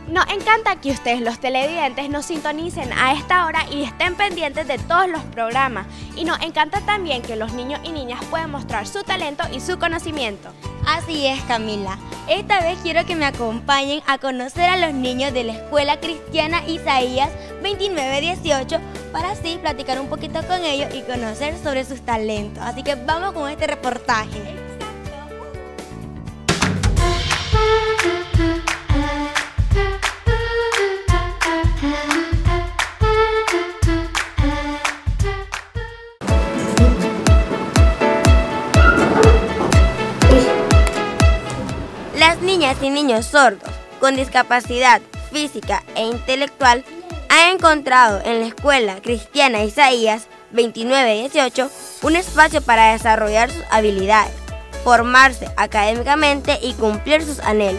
Nos encanta que ustedes, los televidentes, nos sintonicen a esta hora y estén pendientes de todos los programas. Y nos encanta también que los niños y niñas puedan mostrar su talento y su conocimiento. Así es, Camila. Esta vez quiero que me acompañen a conocer a los niños de la Escuela Cristiana Isaías 2918 para así platicar un poquito con ellos y conocer sobre sus talentos. Así que vamos con este reportaje. Las niñas y niños sordos con discapacidad física e intelectual han encontrado en la Escuela Cristiana Isaías 2918 un espacio para desarrollar sus habilidades, formarse académicamente y cumplir sus anhelos.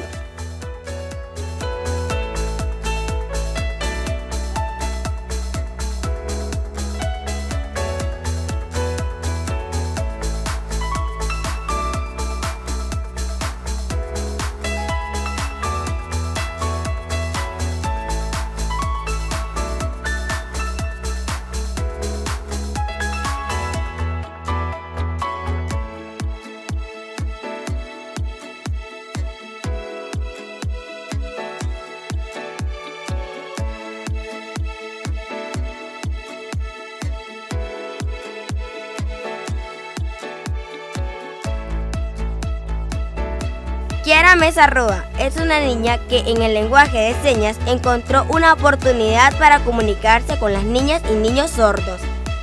Kiara Mesa Roa es una niña que en el lenguaje de señas encontró una oportunidad para comunicarse con las niñas y niños sordos.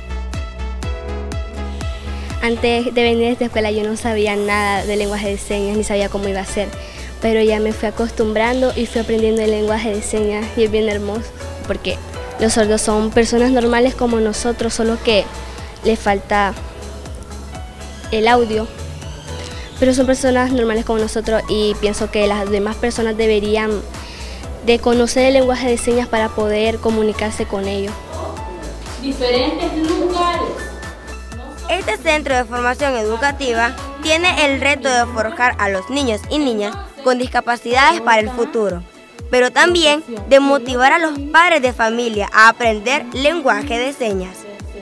Antes de venir a esta escuela yo no sabía nada de lenguaje de señas, ni sabía cómo iba a ser, pero ya me fui acostumbrando y fui aprendiendo el lenguaje de señas y es bien hermoso, porque los sordos son personas normales como nosotros, solo que les falta el audio. Pero son personas normales como nosotros y pienso que las demás personas deberían de conocer el lenguaje de señas para poder comunicarse con ellos. Diferentes lugares. Este centro de formación educativa tiene el reto de forjar a los niños y niñas con discapacidades para el futuro, pero también de motivar a los padres de familia a aprender lenguaje de señas.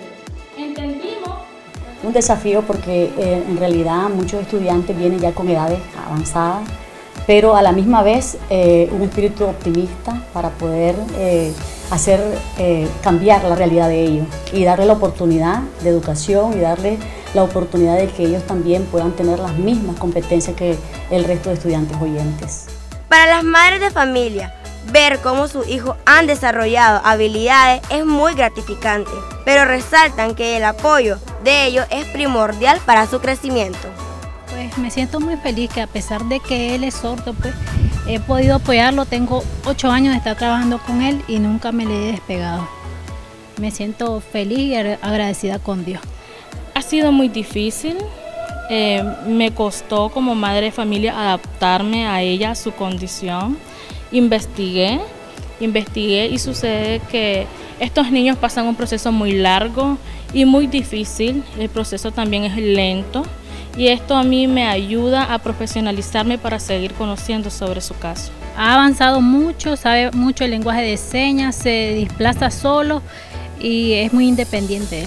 Un desafío porque en realidad muchos estudiantes vienen ya con edades avanzadas, pero a la misma vez un espíritu optimista para poder hacer cambiar la realidad de ellos y darle la oportunidad de educación y darle la oportunidad de que ellos también puedan tener las mismas competencias que el resto de estudiantes oyentes. Para las madres de familia, ver cómo sus hijos han desarrollado habilidades es muy gratificante, pero resaltan que el apoyo de ellos es primordial para su crecimiento. Pues me siento muy feliz que a pesar de que él es sordo, pues he podido apoyarlo. Tengo 8 años de estar trabajando con él y nunca me le he despegado. Me siento feliz y agradecida con Dios. Ha sido muy difícil. Me costó como madre de familia adaptarme a ella, a su condición. Investigué y sucede que estos niños pasan un proceso muy largo y muy difícil. El proceso también es lento y esto a mí me ayuda a profesionalizarme para seguir conociendo sobre su caso. Ha avanzado mucho, sabe mucho el lenguaje de señas, se desplaza solo y es muy independiente.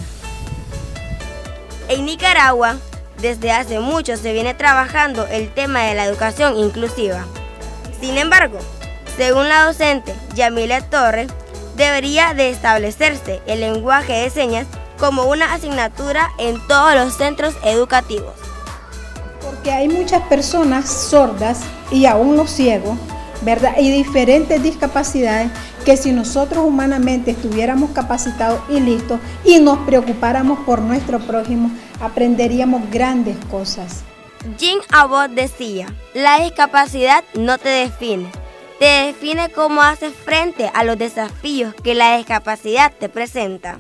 En Nicaragua, desde hace mucho se viene trabajando el tema de la educación inclusiva. Sin embargo, según la docente Yamile Torres, debería de establecerse el lenguaje de señas como una asignatura en todos los centros educativos. Porque hay muchas personas sordas y aún los ciegos, ¿verdad? Y diferentes discapacidades que si nosotros humanamente estuviéramos capacitados y listos y nos preocupáramos por nuestro prójimo, aprenderíamos grandes cosas. Jean Abbott decía, la discapacidad no te define. Te define cómo haces frente a los desafíos que la discapacidad te presenta.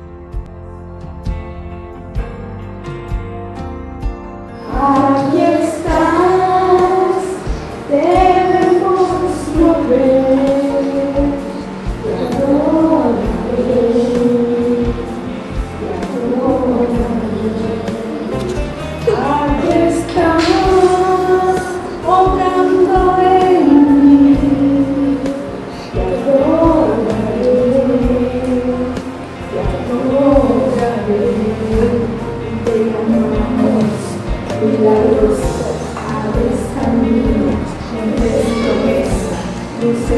Aquí estás, debemos volver. Aquí estás, obrando en mí.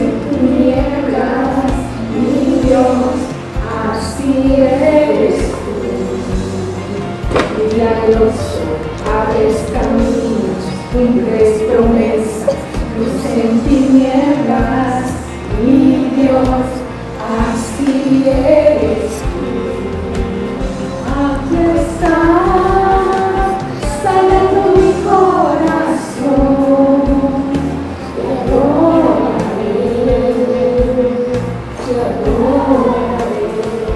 en tinieblas, mi Dios, así eres tú. Milagroso, abres caminos, cumples promesas, luz en tinieblas, mi Dios, así eres tú. Aquí estás, sanando mi corazón. Te adoraré.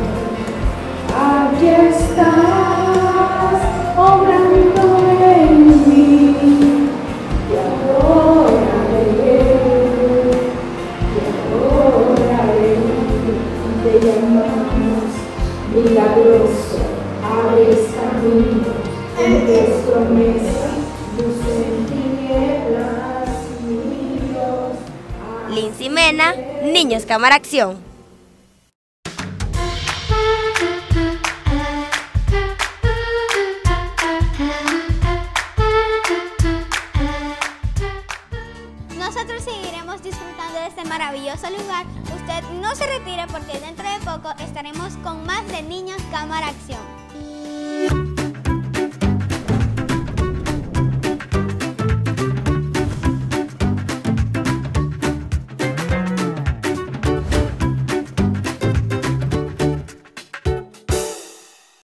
Aquí estás, obrando en mí. Te adoraré. Te llamamos milagroso, abres caminos, cumples promesas, luz en tinieblas, mi Dios. Lindsay Mena, Niños Cámara Acción. Nosotros seguiremos disfrutando de este maravilloso lugar. Usted no se retire porque dentro de poco estaremos con más de Niños Cámara Acción.